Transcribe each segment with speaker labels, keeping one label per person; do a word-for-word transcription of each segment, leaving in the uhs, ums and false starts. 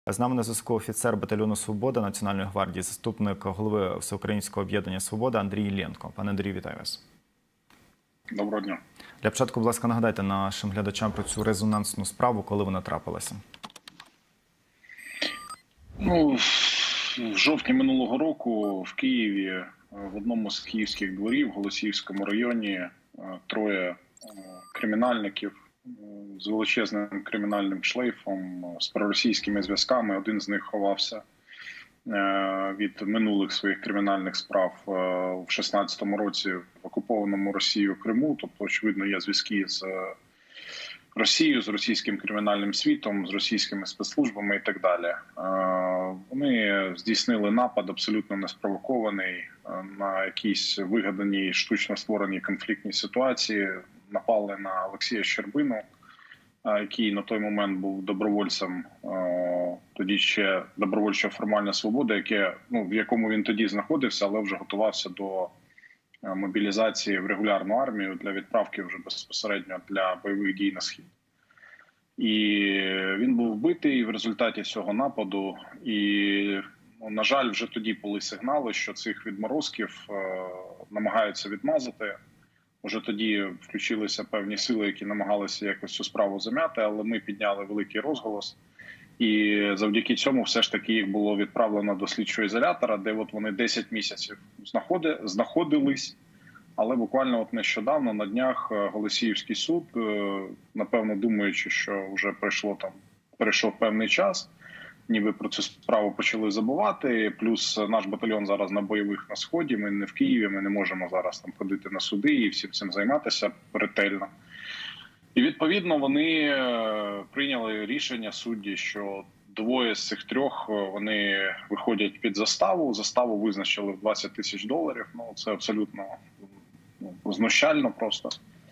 Speaker 1: З нами на зв'язку офіцер батальйону «Свобода» Національної гвардії, заступник голови Всеукраїнського об'єднання «Свобода» Андрій Іллєнко. Пане Андрію, вітаю вас.
Speaker 2: Доброго дня.
Speaker 1: Для початку, будь ласка, нагадайте нашим глядачам про цю резонансну справу, коли вона трапилася.
Speaker 2: Ну, в жовтні минулого року в Києві в одному з київських дворів в Голосіївському районі троє кримінальників з величезним кримінальним шлейфом, з проросійськими зв'язками. Один з них ховався від минулих своїх кримінальних справ в шістнадцятому році в окупованому Росією Криму. Тобто, очевидно, є зв'язки з Росією, з російським кримінальним світом, з російськими спецслужбами і так далі. Вони здійснили напад абсолютно неспровокований на якісь вигадані, штучно створені конфліктні ситуації. Напали на Олексія Щербину, який на той момент був добровольцем, тоді ще добровольчого формування «Свободи», яке, ну, в якому він тоді знаходився, але вже готувався до мобілізації в регулярну армію для відправки вже безпосередньо для бойових дій на схід. І він був вбитий в результаті цього нападу. І, ну, на жаль, вже тоді були сигнали, що цих відморозків намагаються відмазати. Уже тоді включилися певні сили, які намагалися якось цю справу зам'яти, але ми підняли великий розголос. І завдяки цьому все ж таки їх було відправлено до слідчого ізолятора, де от вони десять місяців знаходились. Але буквально от нещодавно, на днях, Голосіївський суд, напевно думаючи, що вже пройшло там, перейшов певний час, ніби про цю справу почали забувати. Плюс наш батальйон зараз на бойових на Сході, ми не в Києві, ми не можемо зараз там ходити на суди і всім цим займатися ретельно. І відповідно вони прийняли рішення судді, що двоє з цих трьох вони виходять під заставу. Заставу визначили в двадцять тисяч доларів. Ну, це абсолютно, ну, знущально просто.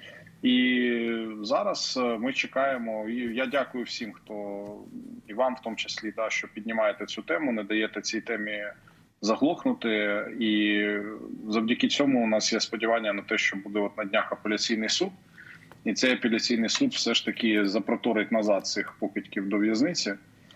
Speaker 2: І зараз ми чекаємо, і я дякую всім, хто, і вам в тому числі, да, що піднімаєте цю тему, не даєте цій темі заглохнути. І завдяки цьому у нас є сподівання на те, що буде от на днях апеляційний суд. І цей апеляційний суд все ж таки запроторить назад цих покидьків до в'язниці.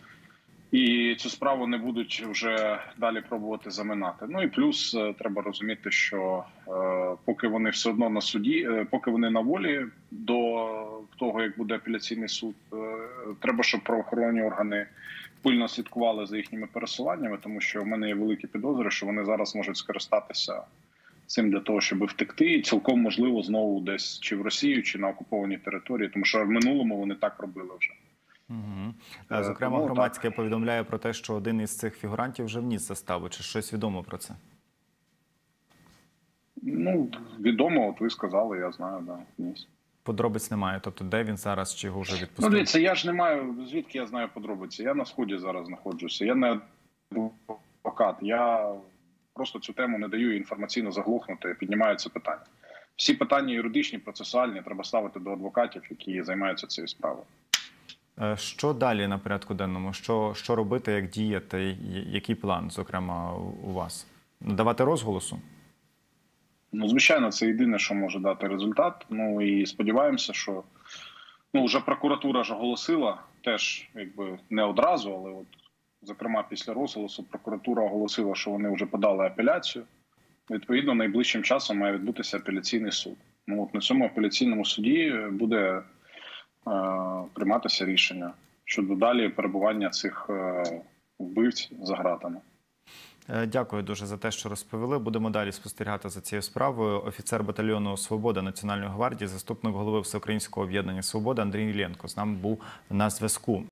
Speaker 2: І цю справу не будуть вже далі пробувати заминати. Ну і плюс треба розуміти, що е, поки вони все одно на суді, е, поки вони на волі до того, як буде апеляційний суд, е, треба, щоб правоохоронні органи пильно слідкували за їхніми пересуваннями, тому що в мене є великі підозри, що вони зараз можуть скористатися цим для того, щоб втекти, і цілком можливо знову десь чи в Росію, чи на окупованій території, тому що в минулому вони так робили вже.
Speaker 1: Угу. Зокрема, ну, громадське так повідомляє про те, що один із цих фігурантів вже вніс заставу. Чи щось відомо про це?
Speaker 2: Ну, відомо, от ви сказали, я знаю, да, вніс.
Speaker 1: Подробиць немає, тобто де він зараз, чи його вже відпустили?
Speaker 2: Ну, дивіться, я ж не маю, звідки я знаю подробиці? Я на Сході зараз знаходжуся, я не адвокат, я просто цю тему не даю інформаційно заглохнути, піднімаю це питання. Всі питання юридичні, процесуальні треба ставити до адвокатів, які займаються цією справою.
Speaker 1: Що далі на порядку денному? Що, що робити, як діяти? Який план, зокрема, у вас? Давати розголосу?
Speaker 2: Ну, звичайно, це єдине, що може дати результат. Ну, і сподіваємося, що, ну, вже прокуратура ж оголосила, теж, якби, не одразу, але от, зокрема, після розголосу прокуратура оголосила, що вони вже подали апеляцію. Відповідно, найближчим часом має відбутися апеляційний суд. Ну, от на цьому апеляційному суді буде прийматися рішення щодо далі перебування цих вбивць за ґратами.
Speaker 1: Дякую дуже за те, що розповіли. Будемо далі спостерігати за цією справою. Офіцер батальйону «Свобода» Національної гвардії, заступник голови Всеукраїнського об'єднання «Свобода» Андрій Іллєнко з нами був на зв'язку.